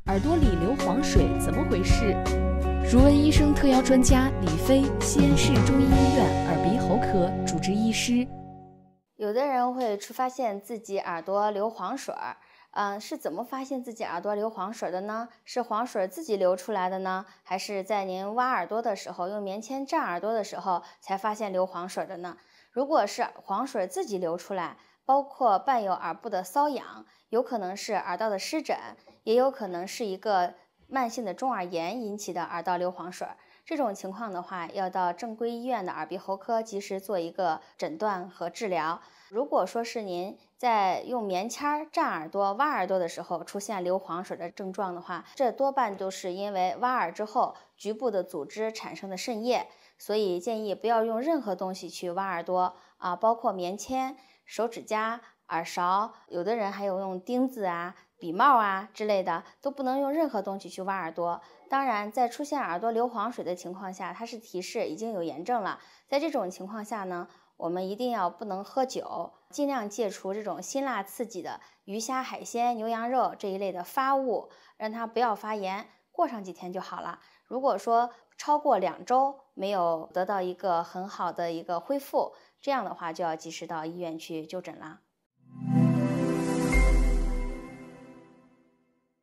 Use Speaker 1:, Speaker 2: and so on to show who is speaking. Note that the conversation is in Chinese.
Speaker 1: 耳朵里流黄水怎么回事？如闻医生特邀专家李飞，西安市中医医院耳鼻喉科主治医师。
Speaker 2: 有的人会发现自己耳朵流黄水是怎么发现自己耳朵流黄水的呢？是黄水自己流出来的呢，还是在您挖耳朵的时候用棉签蘸耳朵的时候才发现流黄水的呢？如果是黄水自己流出来，包括伴有耳部的瘙痒，有可能是耳道的湿疹，也有可能是一个慢性的中耳炎引起的耳道流黄水。这种情况的话，要到正规医院的耳鼻喉科及时做一个诊断和治疗。如果说是您在用棉签蘸耳朵、挖耳朵的时候出现流黄水的症状的话，这多半都是因为挖耳之后局部的组织产生的渗液，所以建议不要用任何东西去挖耳朵包括棉签、手指甲、耳勺，有的人还有用钉子笔帽之类的，都不能用任何东西去挖耳朵。当然，在出现耳朵流黄水的情况下，它是提示已经有炎症了。在这种情况下呢，我们一定不能喝酒，尽量戒除这种辛辣刺激的鱼虾海鲜、牛羊肉这一类的发物，让它不要发炎，过上几天就好了。如果说超过2周没有得到一个很好的一个恢复，这样的话就要及时到医院去就诊了。